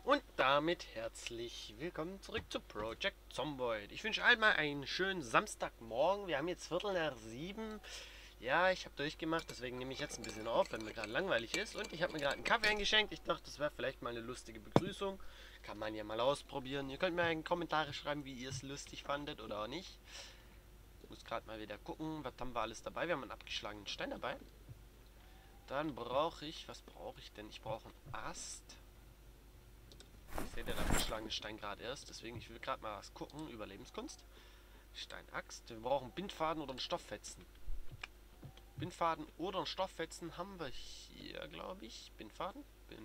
Und damit herzlich willkommen zurück zu Project Zomboid. Ich wünsche allen mal einen schönen Samstagmorgen. Wir haben jetzt Viertel nach 7. Ja, ich habe durchgemacht, deswegen nehme ich jetzt ein bisschen auf, wenn mir gerade langweilig ist. Und ich habe mir gerade einen Kaffee eingeschenkt. Ich dachte, das wäre vielleicht mal eine lustige Begrüßung. Kann man ja mal ausprobieren. Ihr könnt mir in Kommentare schreiben, wie ihr es lustig fandet oder auch nicht. Ich muss gerade mal wieder gucken, was haben wir alles dabei. Wir haben einen abgeschlagenen Stein dabei. Dann brauche ich, was brauche ich denn? Ich brauche einen Ast. Ich sehe den abgeschlagene Stein gerade erst, deswegen ich will gerade mal was gucken. Überlebenskunst. Steinaxt. Wir brauchen Bindfaden oder einen Stofffetzen. Bindfaden oder einen Stofffetzen haben wir hier, glaube ich. Bindfaden,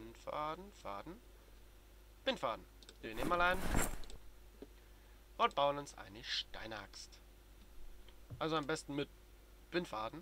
Bindfaden. Wir nehmen mal ein und bauen uns eine Steinaxt. Also am besten mit Bindfaden.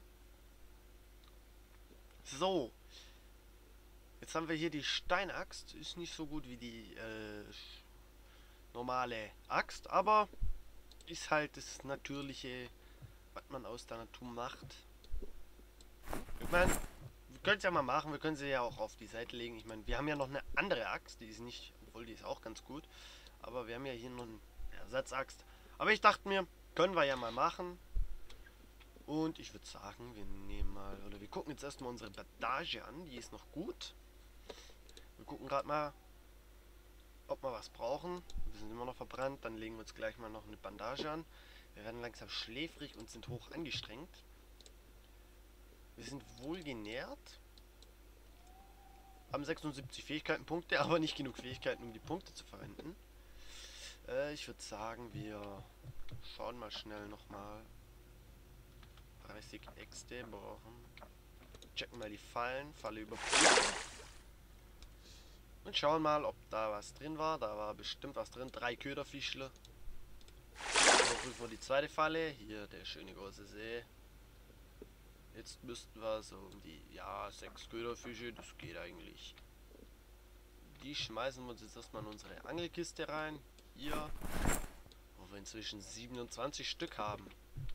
So. Jetzt haben wir hier die Steinaxt. Ist nicht so gut wie die normale Axt, aber ist halt das Natürliche, was man aus der Natur macht. Ich meine, wir können es ja mal machen. Wir können sie ja auch auf die Seite legen. Ich meine, wir haben ja noch eine andere Axt. Die ist nicht, obwohl die ist auch ganz gut. Aber wir haben ja hier noch eine Ersatzaxt. Aber ich dachte mir, können wir ja mal machen. Und ich würde sagen, wir nehmen mal, oder wir gucken jetzt erstmal unsere Bandage an. Die ist noch gut. Wir gucken gerade mal, ob wir was brauchen. Wir sind immer noch verbrannt. Dann legen wir uns gleich mal noch eine Bandage an. Wir werden langsam schläfrig und sind hoch angestrengt. Wir sind wohl genährt. Haben 76 Fähigkeitenpunkte, aber nicht genug Fähigkeiten, um die Punkte zu verwenden. Ich würde sagen, wir schauen mal schnell nochmal. 30 Äxte brauchen. Checken mal die Fallen. Falle überprüfen. Und schauen mal, ob da was drin war. Da war bestimmt was drin. 3 Köderfischler. Überprüfen wir die zweite Falle. Hier der schöne große See. Jetzt müssten wir so um die, 6 Köderfische. Das geht eigentlich. Die schmeißen wir uns jetzt erstmal in unsere Angelkiste rein. Hier. Wo wir inzwischen 27 Stück haben.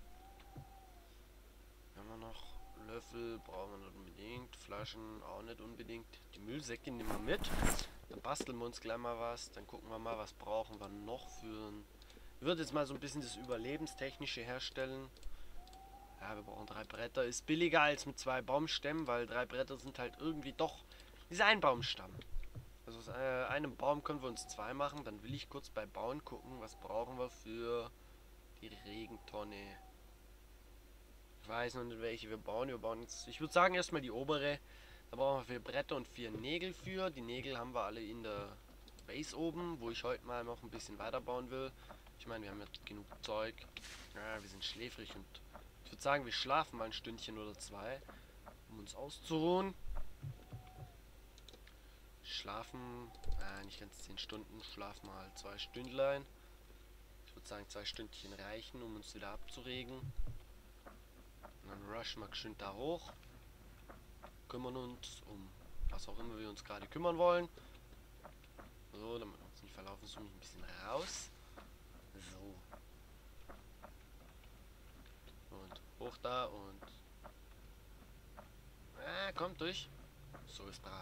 Haben wir noch Löffel, brauchen wir nicht unbedingt. Flaschen auch nicht unbedingt. Die Müllsäcke nehmen wir mit. Dann basteln wir uns gleich mal was. Dann gucken wir mal, was brauchen wir noch für ein... Ich würde jetzt mal so ein bisschen das Überlebenstechnische herstellen. Ja, wir brauchen 3 Bretter. Ist billiger als mit 2 Baumstämmen, weil 3 Bretter sind halt irgendwie doch... Dieser ein Baumstamm. Also aus einem Baum können wir uns 2 machen. Dann will ich kurz bei Bauen gucken, was brauchen wir für die Regentonne. Ich weiß noch nicht, welche wir bauen. Wir bauen jetzt, ich würde sagen, erstmal die obere. Da brauchen wir 4 Bretter und 4 Nägel für. Die Nägel haben wir alle in der Base oben, wo ich heute mal noch ein bisschen weiter bauen will. Ich meine, wir haben ja genug Zeug. Ja, wir sind schläfrig und ich würde sagen, wir schlafen mal ein Stündchen oder 2, um uns auszuruhen. Schlafen, nicht ganz 10 Stunden, schlafen mal 2 Stündlein. Ich würde sagen, 2 Stündchen reichen, um uns wieder abzuregen. Und dann rushen wir geschwind da hoch. Kümmern uns um was auch immer wir uns gerade kümmern wollen. So, damit wir uns nicht verlaufen, zoome ich ein bisschen raus. So. Und hoch da und... kommt durch. So ist brav.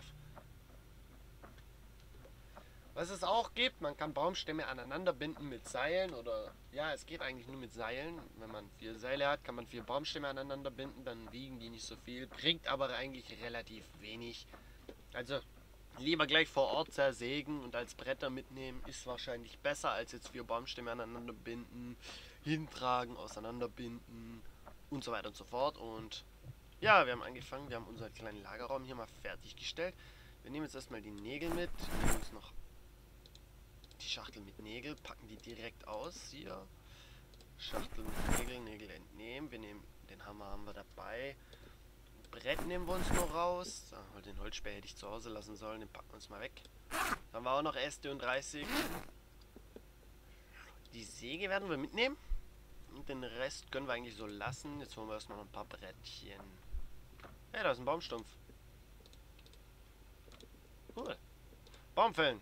Was es auch gibt, man kann Baumstämme aneinander binden mit Seilen oder... Ja, es geht eigentlich nur mit Seilen. Wenn man 4 Seile hat, kann man 4 Baumstämme aneinander binden, dann wiegen die nicht so viel. Bringt aber eigentlich relativ wenig. Also, lieber gleich vor Ort zersägen und als Bretter mitnehmen, ist wahrscheinlich besser, als jetzt 4 Baumstämme aneinander binden, hintragen, auseinanderbinden und so weiter und so fort. Und ja, wir haben angefangen, wir haben unseren kleinen Lagerraum hier mal fertiggestellt. Wir nehmen jetzt erstmal die Nägel mit, wir nehmen uns noch die Schachtel mit Nägel, packen die direkt aus. Hier. Schachtel mit Nägel, Nägel entnehmen. Wir nehmen den Hammer, haben wir dabei. Brett nehmen wir uns noch raus. Den Holzspäher hätte ich zu Hause lassen sollen, den packen wir uns mal weg. Dann haben wir auch noch Äste und 30. Die Säge werden wir mitnehmen. Und den Rest können wir eigentlich so lassen. Jetzt holen wir erstmal noch ein paar Brettchen. Hey, da ist ein Baumstumpf. Cool. Baum fällen.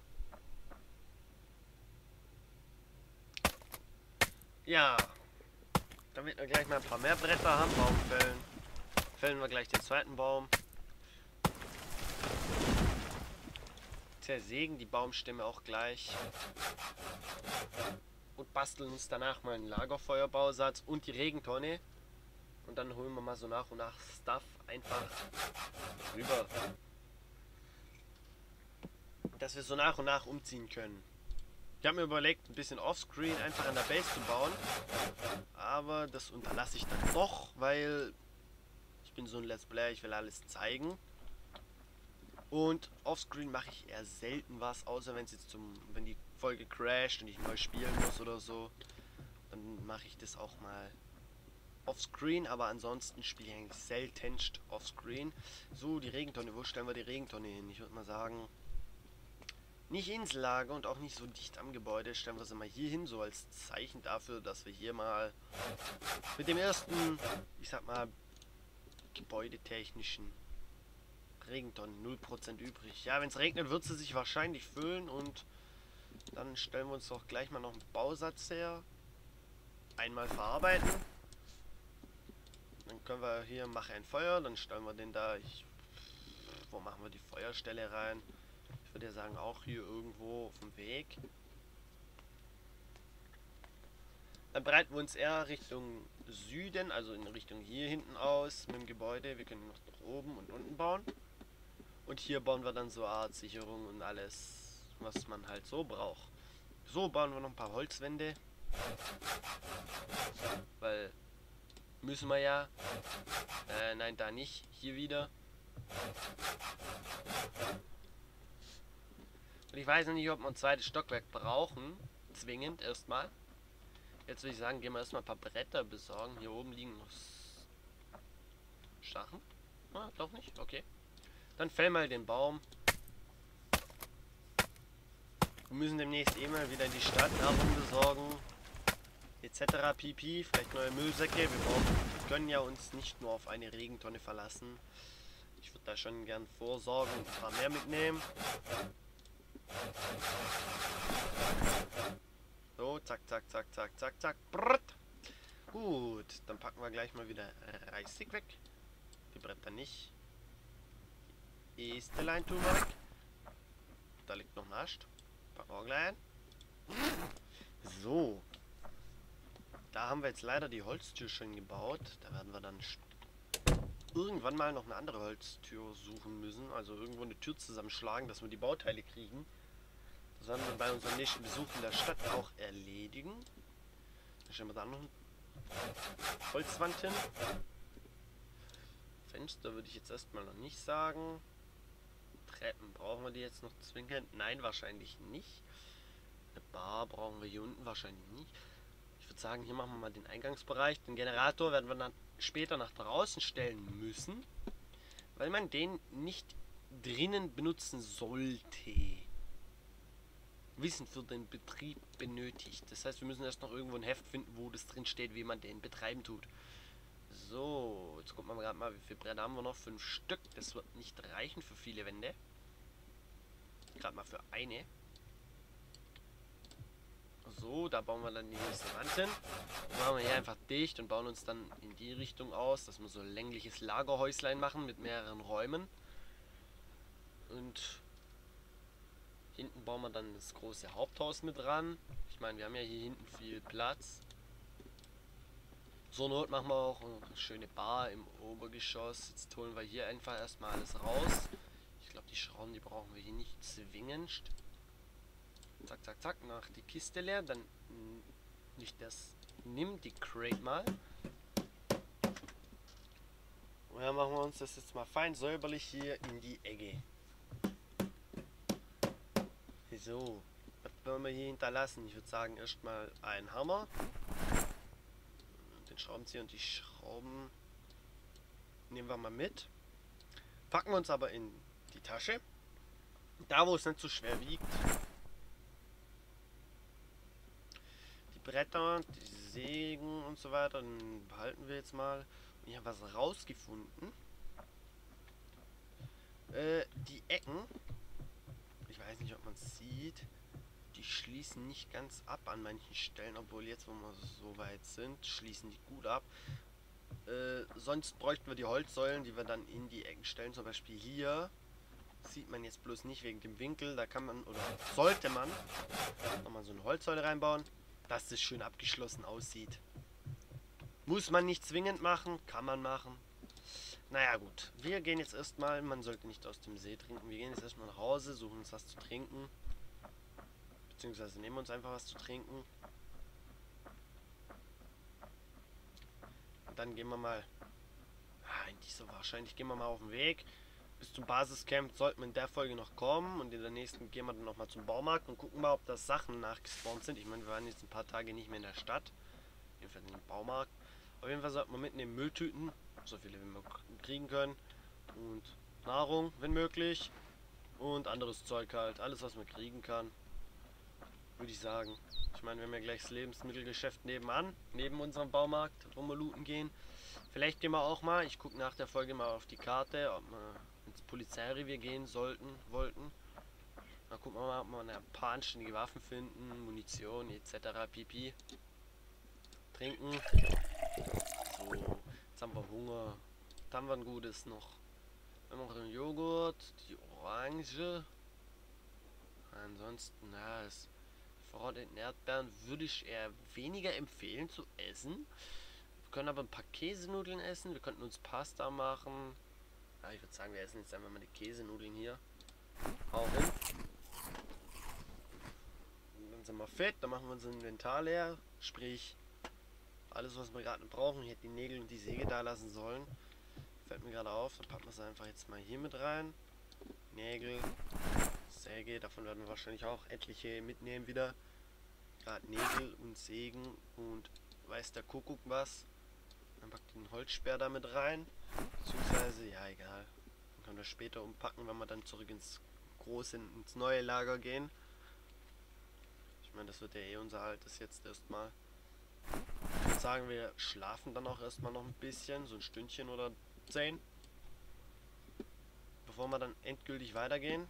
Ja, damit wir gleich mal ein paar mehr Bretter haben, Baum fällen. Fällen wir gleich den zweiten Baum. zersägen die Baumstämme auch gleich. Und basteln uns danach mal einen Lagerfeuerbausatz und die Regentonne. Und dann holen wir mal so nach und nach Stuff einfach rüber. Dass wir so nach und nach umziehen können. Ich habe mir überlegt, ein bisschen offscreen einfach an der Base zu bauen. Aber das unterlasse ich dann doch, weil ich bin so ein Let's Player, ich will alles zeigen. Und offscreen mache ich eher selten was, außer wenn es jetzt wenn die Folge crasht und ich neu spielen muss oder so. Dann mache ich das auch mal offscreen, aber ansonsten spiele ich eigentlich seltenst offscreen. So, die Regentonne, wo stellen wir die Regentonne hin? Ich würde mal sagen, nicht ins Lager und auch nicht so dicht am Gebäude. Stellen wir sie mal hier hin, so als Zeichen dafür, dass wir hier mal mit dem ersten, ich sag mal, gebäudetechnischen Regentonnen 0% übrig. Ja, wenn es regnet, wird sie sich wahrscheinlich füllen und dann stellen wir uns doch gleich mal noch einen Bausatz her. Einmal verarbeiten. Dann können wir hier, mache ein Feuer, dann stellen wir den da. Wo machen wir die Feuerstelle rein? Ich würde ja sagen, auch hier irgendwo auf dem Weg. Dann breiten wir uns eher Richtung Süden, also in Richtung hier hinten aus mit dem Gebäude. Wir können noch nach oben und unten bauen. Und hier bauen wir dann so eine Art Sicherung und alles, was man halt so braucht. So bauen wir noch ein paar Holzwände. Weil müssen wir ja. Nein, da nicht. Hier wieder. Und ich weiß noch nicht, ob wir ein zweites Stockwerk brauchen. Zwingend erstmal. Jetzt würde ich sagen, gehen wir erstmal ein paar Bretter besorgen. Hier oben liegen noch Sachen. Ah, doch nicht? Okay. Dann fäll mal den Baum. Wir müssen demnächst eh mal wieder in die Stadt Nahrung besorgen. Etc. pp. Vielleicht neue Müllsäcke. Wir können ja uns nicht nur auf eine Regentonne verlassen. Ich würde da schon gern vorsorgen und ein paar mehr mitnehmen. So, zack, zack, zack, zack, zack, zack. Brrrt. Gut, dann packen wir gleich mal wieder Reisig weg. Die Bretter nicht. Ist der Line tun wir weg. Da liegt noch ein Ast. Packen wir auch gleich ein. So. Da haben wir jetzt leider die Holztür schon gebaut. Da werden wir dann irgendwann mal noch eine andere Holztür suchen müssen. Also irgendwo eine Tür zusammenschlagen, dass wir die Bauteile kriegen. Das werden wir bei unserem nächsten Besuch in der Stadt auch erledigen. Dann stellen wir da noch eine Holzwand hin. Fenster würde ich jetzt erstmal noch nicht sagen. Treppen, brauchen wir die jetzt noch zwingend? Nein, wahrscheinlich nicht. Eine Bar brauchen wir hier unten wahrscheinlich nicht. Ich würde sagen, hier machen wir mal den Eingangsbereich. Den Generator werden wir dann später nach draußen stellen müssen, weil man den nicht drinnen benutzen sollte. Wissen für den Betrieb benötigt. Das heißt, wir müssen erst noch irgendwo ein Heft finden, wo das drin steht, wie man den betreiben tut. So, jetzt gucken wir gerade mal, wie viele Bretter haben wir noch? 5 Stück. Das wird nicht reichen für viele Wände. Gerade mal für eine. So, da bauen wir dann die nächste Wand hin. Dann machen wir hier einfach dicht und bauen uns dann in die Richtung aus, dass wir so ein längliches Lagerhäuslein machen mit mehreren Räumen. Und hinten bauen wir dann das große Haupthaus mit ran. Ich meine, wir haben ja hier hinten viel Platz. Zur Not machen wir auch eine schöne Bar im Obergeschoss. Jetzt holen wir hier einfach erstmal alles raus. Ich glaube, die Schrauben, die brauchen wir hier nicht zwingend. Zack, zack, zack. Nach die Kiste leer. Dann nicht das. Nimm die Crate mal. Und dann machen wir uns das jetzt mal fein säuberlich hier in die Ecke. So. Was wollen wir hier hinterlassen? Ich würde sagen, erstmal einen Hammer. Den Schraubenzieher und die Schrauben nehmen wir mal mit. Packen wir uns aber in die Tasche. Da, wo es nicht so schwer wiegt. Die Bretter, die Sägen und so weiter, dann behalten wir jetzt mal. Und ich habe was rausgefunden. Die Ecken, ich weiß nicht, ob man es sieht, die schließen nicht ganz ab an manchen Stellen, obwohl jetzt, wo wir so weit sind, schließen die gut ab. Sonst bräuchten wir die Holzsäulen, die wir dann in die Ecken stellen, zum Beispiel hier. Sieht man jetzt bloß nicht wegen dem Winkel. Da kann man, oder sollte man, nochmal so eine Holzsäule reinbauen, dass das schön abgeschlossen aussieht. Muss man nicht zwingend machen, kann man machen. Naja gut, wir gehen jetzt erstmal, man sollte nicht aus dem See trinken, wir gehen jetzt erstmal nach Hause, suchen uns was zu trinken. Beziehungsweise nehmen uns einfach was zu trinken. Und dann gehen wir mal, eigentlich so wahrscheinlich, gehen wir mal auf den Weg. Bis zum Basiscamp sollten wir in der Folge noch kommen und in der nächsten gehen wir dann nochmal zum Baumarkt und gucken mal, ob da Sachen nachgespawnt sind. Ich meine, wir waren jetzt ein paar Tage nicht mehr in der Stadt, jedenfalls nicht im Baumarkt. Auf jeden Fall sollten wir mitnehmen Mülltüten, so viele wie wir kriegen können, und Nahrung, wenn möglich, und anderes Zeug halt, alles was man kriegen kann, würde ich sagen. Ich meine, wir haben ja gleich das Lebensmittelgeschäft nebenan, neben unserem Baumarkt, wo wir looten gehen. Vielleicht gehen wir auch mal, ich gucke nach der Folge mal auf die Karte, ob wir ins Polizeirevier gehen wollten. Dann gucken wir mal, ob wir ein paar anständige Waffen finden, Munition etc. pp. Trinken. So, jetzt haben wir Hunger. Dann haben wir ein gutes noch. Wir haben noch den Joghurt, die Orange. Ansonsten, ja, das verrotteten Erdbeeren würde ich eher weniger empfehlen zu essen. Wir können aber ein paar Käsenudeln essen. Wir könnten uns Pasta machen. Ja, ich würde sagen, wir essen jetzt einfach mal die Käsenudeln hier. Hau hin. Und dann sind wir fit. Dann machen wir unser Inventar leer. Sprich, alles was wir gerade brauchen. Ich hätte die Nägel und die Säge da lassen sollen. Fällt mir gerade auf. Dann packen wir es einfach jetzt mal hier mit rein. Nägel, Säge. Davon werden wir wahrscheinlich auch etliche mitnehmen wieder. Gerade Nägel und Sägen und weiß der Kuckuck was. Dann packt den Holzsperr da mit rein. Beziehungsweise, ja egal. Dann können wir später umpacken, wenn wir dann zurück ins neue Lager gehen. Ich meine, das wird ja eh unser altes jetzt erstmal. Ich würde sagen, wir schlafen dann auch erstmal noch ein bisschen, so ein Stündchen oder 10. Bevor wir dann endgültig weitergehen.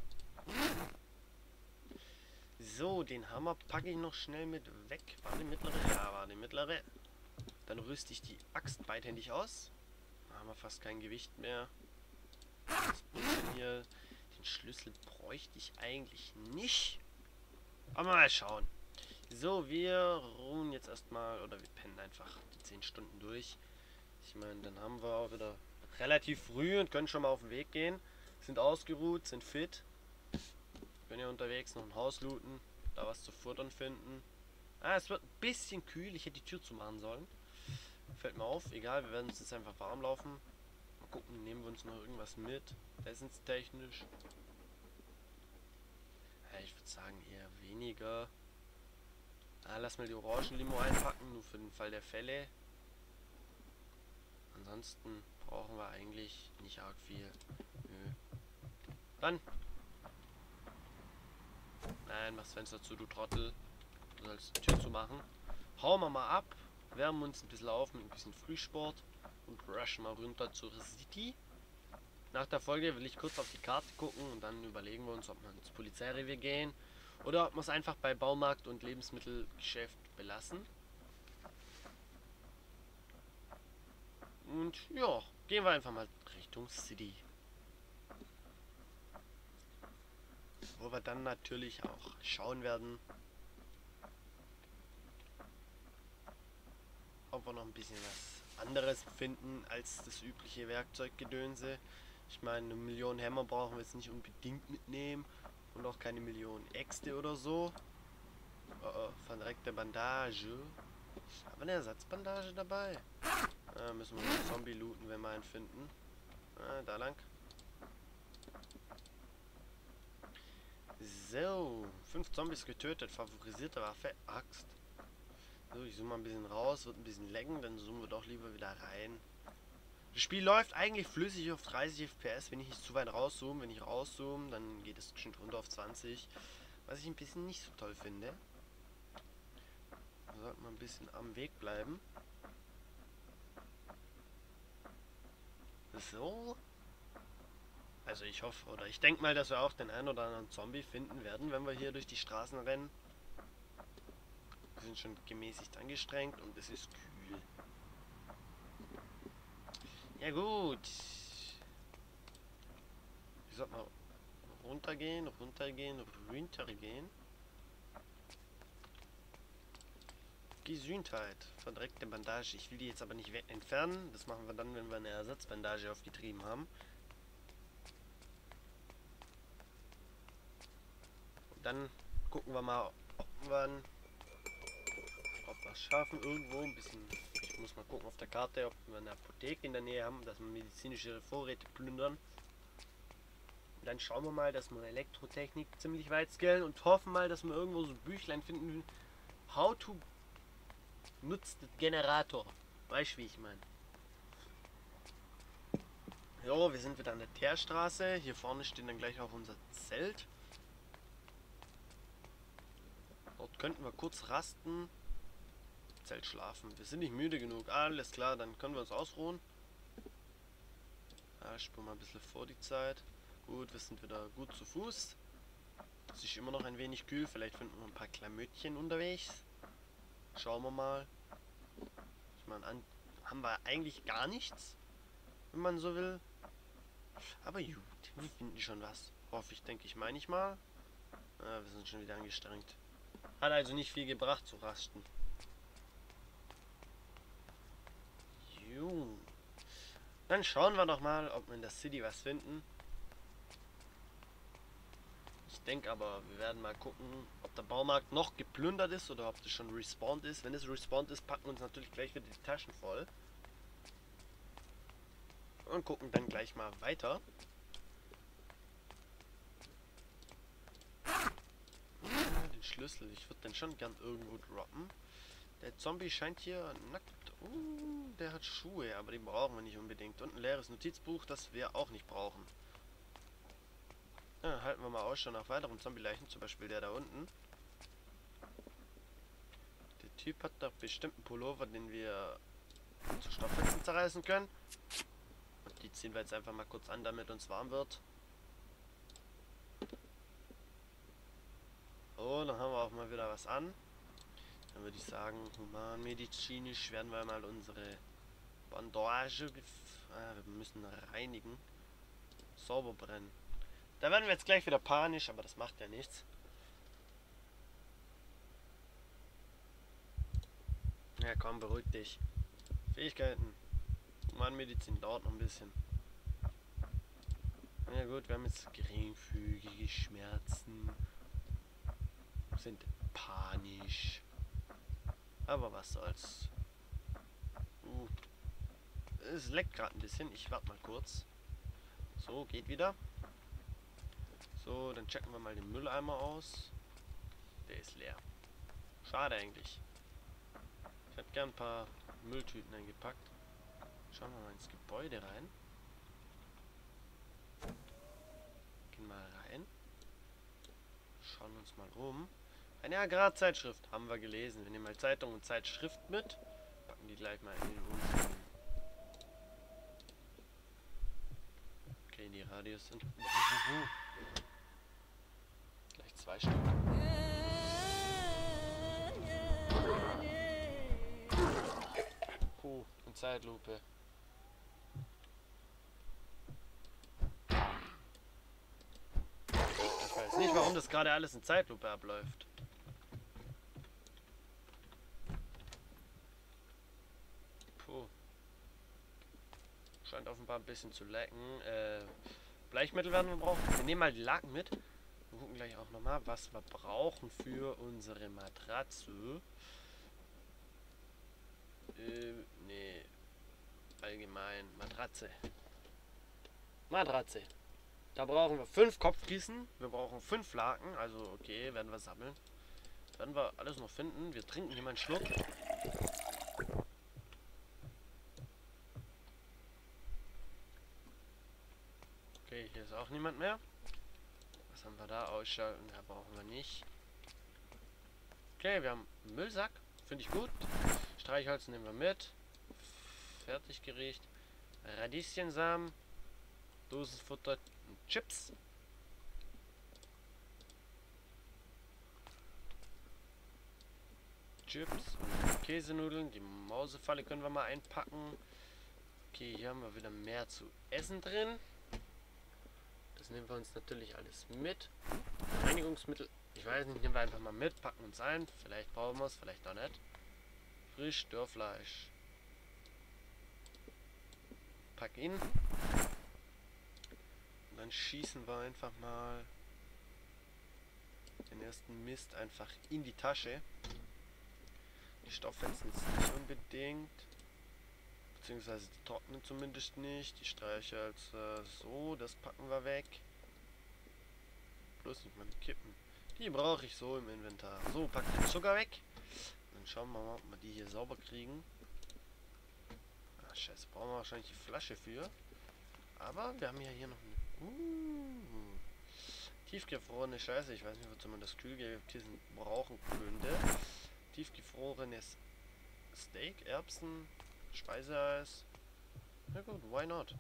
So, den Hammer packe ich noch schnell mit weg. War die mittlere? Ja, war die mittlere. Dann rüste ich die Axt beidhändig aus. Da haben wir fast kein Gewicht mehr. Das bisschen hier. Den Schlüssel bräuchte ich eigentlich nicht. Aber mal schauen. So, wir ruhen jetzt erstmal, oder wir pennen einfach die 10 Stunden durch. Ich meine, dann haben wir auch wieder relativ früh und können schon mal auf den Weg gehen. Sind ausgeruht, sind fit. Können ja unterwegs noch ein Haus looten, da was zu futtern finden. Es wird ein bisschen kühl, ich hätte die Tür zumachen sollen. Fällt mir auf, egal, wir werden uns jetzt einfach warm laufen. Mal gucken, nehmen wir uns noch irgendwas mit, essenstechnisch. Ja, ich würde sagen eher weniger. Lass mal die Orangenlimo einpacken, nur für den Fall der Fälle. Ansonsten brauchen wir eigentlich nicht arg viel. Nö. Dann. Nein, mach das Fenster zu, du Trottel. Du sollst die Tür zu machen. Hauen wir mal ab. Wärmen uns ein bisschen auf mit ein bisschen Frühsport. Und rushen mal runter zur City. Nach der Folge will ich kurz auf die Karte gucken und dann überlegen wir uns, ob wir ins Polizeirevier gehen. Oder ob wir es einfach bei Baumarkt und Lebensmittelgeschäft belassen. Und ja, gehen wir einfach mal Richtung City. Wo wir dann natürlich auch schauen werden, ob wir noch ein bisschen was anderes finden als das übliche Werkzeuggedönse. Ich meine, 1 Million Hämmer brauchen wir jetzt nicht unbedingt mitnehmen und auch keine Millionen Äxte oder so. Verdreckte Bandage. Haben wir eine Ersatzbandage dabei? Müssen wir einen Zombie looten, wenn wir einen finden. Da lang. So, 5 Zombies getötet. Favorisierte Waffe, Axt. So, ich zoome mal ein bisschen raus, wird ein bisschen laggen, dann zoomen wir doch lieber wieder rein. Das Spiel läuft eigentlich flüssig auf 30 FPS, wenn ich nicht zu weit rauszoome. Wenn ich rauszoome, dann geht es bestimmt runter auf 20. Was ich ein bisschen nicht so toll finde. Da sollte man ein bisschen am Weg bleiben. So. Also ich hoffe, oder ich denke mal, dass wir auch den einen oder anderen Zombie finden werden, wenn wir hier durch die Straßen rennen. Wir sind schon gemäßigt angestrengt und es ist kühl. Ja gut. sollte mal runtergehen, runtergehen, runtergehen. Gesundheit. Verdreckte Bandage. Ich will die jetzt aber nicht entfernen. Das machen wir dann, wenn wir eine Ersatzbandage aufgetrieben haben. Und dann gucken wir mal, ob wir es schaffen. Irgendwo ein bisschen. Ich muss mal gucken auf der Karte, ob wir eine Apotheke in der Nähe haben, dass wir medizinische Vorräte plündern. Und dann schauen wir mal, dass wir Elektrotechnik ziemlich weit skillen und hoffen mal, dass wir irgendwo so ein Büchlein finden. How to nutzt den Generator. Weißt du, wie ich meine? Jo, wir sind wieder an der Teerstraße. Hier vorne steht dann gleich auch unser Zelt. Dort könnten wir kurz rasten. Zelt schlafen. Wir sind nicht müde genug. Alles klar, dann können wir uns ausruhen. Ja, ich spule mal ein bisschen vor die Zeit. Gut, wir sind wieder gut zu Fuß. Es ist immer noch ein wenig kühl. Vielleicht finden wir ein paar Klamöttchen unterwegs. Schauen wir mal. Ich meine, haben wir eigentlich gar nichts, wenn man so will. Aber gut, wir finden schon was. Hoffe ich, denke ich, meine ich mal. Ja, wir sind schon wieder angestrengt. Hat also nicht viel gebracht zu rasten. Jo. Dann schauen wir doch mal, ob wir in der City was finden. Ich denke aber, wir werden mal gucken, ob der Baumarkt noch geplündert ist oder ob das schon respawned ist. Wenn es respawned ist, packen wir uns natürlich gleich wieder die Taschen voll. Und gucken dann gleich mal weiter. Den Schlüssel, ich würde den schon gern irgendwo droppen. Der Zombie scheint hier nackt. Der hat Schuhe, aber die brauchen wir nicht unbedingt. Und ein leeres Notizbuch, das wir auch nicht brauchen. Ja, halten wir mal Ausschau nach weiteren Zombie-Leichen, zum Beispiel der da unten. Der Typ hat doch bestimmt einen Pullover, den wir zu Stofffetzen zerreißen können. Und die ziehen wir jetzt einfach mal kurz an, damit uns warm wird. Oh, dann haben wir auch mal wieder was an. Dann würde ich sagen, humanmedizinisch werden wir mal unsere Bandage, wir müssen reinigen, sauber brennen. Da werden wir jetzt gleich wieder panisch, aber das macht ja nichts. Ja komm, beruhig dich. Fähigkeiten. Humanmedizin dauert noch ein bisschen. Ja gut, wir haben jetzt geringfügige Schmerzen. Sind panisch. Aber was soll's. Es leckt gerade ein bisschen. Ich warte mal kurz. So, geht wieder. So, dann checken wir mal den Mülleimer aus. Der ist leer. Schade eigentlich. Ich hätte gern ein paar Mülltüten eingepackt. Schauen wir mal ins Gebäude rein. Gehen mal rein. Schauen uns mal um. Eine Agrarzeitschrift haben wir gelesen. Wir nehmen mal Zeitung und Zeitschrift mit. Packen die gleich mal in den Ofen. Okay, die Radios sind... Gleich 2 Stück. In Zeitlupe. Ich weiß nicht, warum das gerade alles in Zeitlupe abläuft. Puh. Scheint offenbar ein bisschen zu lecken. Bleichmittel werden wir brauchen. Wir nehmen mal die Laken mit. Wir gucken gleich auch nochmal, was wir brauchen für unsere Matratze. Nee. Allgemein. Matratze. Matratze. Da brauchen wir 5 Kopfkissen. Wir brauchen 5 Laken. Also okay, werden wir sammeln. Werden wir alles noch finden. Wir trinken hier mal einen Schluck. Okay, hier ist auch niemand mehr. Was haben wir da? Ausschalten. Da brauchen wir nicht. Okay, wir haben einen Müllsack. Finde ich gut. Streichholz nehmen wir mit. Fertiggericht. Radieschensamen. Dosenfutter und Chips. Chips und Käsenudeln. Die Mausefalle können wir mal einpacken. Okay, hier haben wir wieder mehr zu essen drin. Das Das nehmen wir uns natürlich alles mit. Reinigungsmittel, ich weiß nicht, nehmen wir einfach mal mit, packen uns ein. Vielleicht brauchen wir es, vielleicht auch nicht. Frisch Störfleisch. Pack ihn. Und dann schießen wir einfach mal den ersten Mist einfach in die Tasche. Die Stofffetzen ist nicht unbedingt. Beziehungsweise die trocknen zumindest nicht. Die Streichhölzer so, das packen wir weg. Bloß nicht meine Kippen. Die brauche ich so im Inventar. So, pack den Zucker weg. Dann schauen wir mal, ob wir die hier sauber kriegen. Ah, scheiße, brauchen wir wahrscheinlich die Flasche für. Aber wir haben ja hier noch eine... tiefgefrorene Scheiße. Ich weiß nicht, wozu man das Kühlkissen brauchen könnte. Tiefgefrorenes Steak, Erbsen, Speiseeis. Na gut, why not?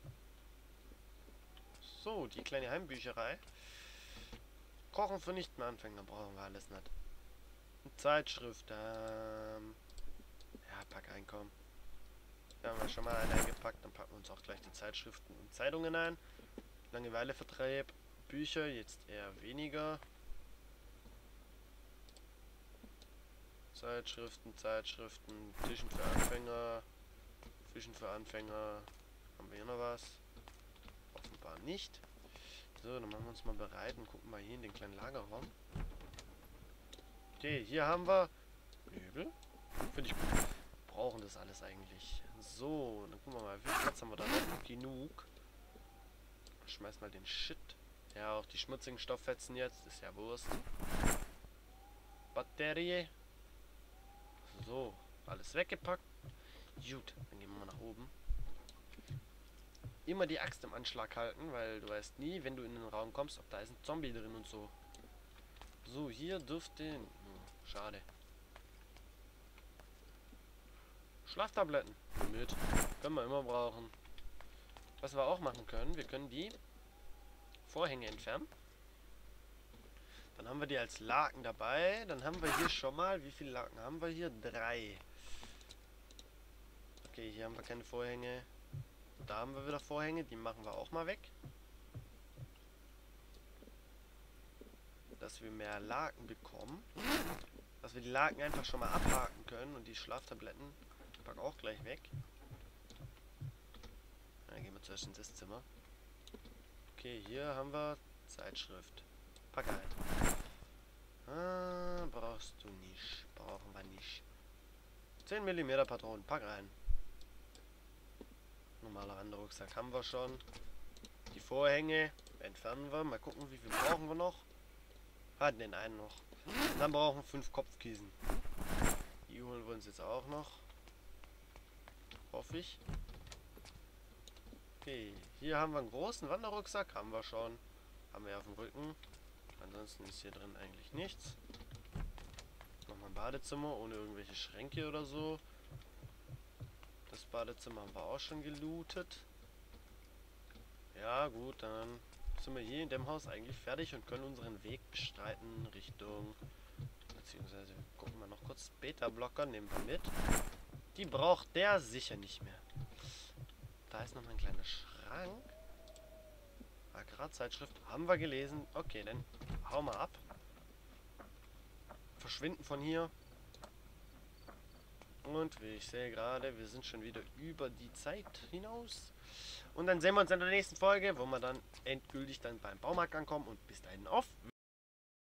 So, die kleine Heimbücherei. Kochen für Nicht-mehr-Anfänger brauchen wir alles nicht. Eine Zeitschrift, ja, pack Einkommen. Da haben wir schon mal eine eingepackt, dann packen wir uns auch gleich die Zeitschriften und Zeitungen ein. Langeweilevertreib, Bücher, jetzt eher weniger. Zeitschriften, Tischen für Anfänger, Fischen für Anfänger. Haben wir hier noch was? Offenbar nicht. So, dann machen wir uns mal bereit und gucken mal hier in den kleinen Lagerraum. Okay, hier haben wir Möbel. Finde ich gut. Brauchen das alles eigentlich. So, dann gucken wir mal, wie viel Platz haben wir da noch? Genug. Schmeiß mal den Shit. Ja, auch die schmutzigen Stofffetzen jetzt. Ist ja Wurst. Batterie. So, alles weggepackt. Gut, dann gehen wir mal nach oben. Immer die Axt im Anschlag halten, weil du weißt nie, wenn du in den Raum kommst, ob da ist ein Zombie drin und so. So, hier dürfte... schade. Schlaftabletten. Mit. Können wir immer brauchen. Was wir auch machen können, wir können die Vorhänge entfernen. Dann haben wir die als Laken dabei. Dann haben wir hier schon mal... Wie viele Laken haben wir hier? 3. Okay, hier haben wir keine Vorhänge. Da haben wir wieder Vorhänge. Die machen wir auch mal weg. Dass wir mehr Laken bekommen. Dass wir die Laken einfach schon mal abhaken können. Und die Schlaftabletten packen auch gleich weg. Dann gehen wir zuerst ins Esszimmer. Okay, hier haben wir Zeitschrift. Pack halt. Ah, brauchst du nicht. Brauchen wir nicht. 10 mm Patronen. Pack rein. Normaler Wanderrucksack haben wir schon. Die Vorhänge entfernen wir. Mal gucken, wie viel brauchen wir noch. Ah, den einen noch. Und dann brauchen wir 5 Kopfkiesen. Die holen wir uns jetzt auch noch. Hoffe ich. Okay, hier haben wir einen großen Wanderrucksack. Haben wir schon. Haben wir auf dem Rücken. Ansonsten ist hier drin eigentlich nichts. Nochmal ein Badezimmer ohne irgendwelche Schränke oder so. Das Badezimmer haben wir auch schon gelootet. Ja gut, dann sind wir hier in dem Haus eigentlich fertig und können unseren Weg bestreiten Richtung... Beziehungsweise gucken wir noch kurz. Beta-Blocker nehmen wir mit. Die braucht der sicher nicht mehr. Da ist noch ein kleiner Schrank. Agrarzeitschrift haben wir gelesen. Okay, dann hau mal ab. Verschwinden von hier. Und wie ich sehe gerade, wir sind schon wieder über die Zeit hinaus. Und dann sehen wir uns in der nächsten Folge, wo wir dann endgültig dann beim Baumarkt ankommen. Und bis dahin auf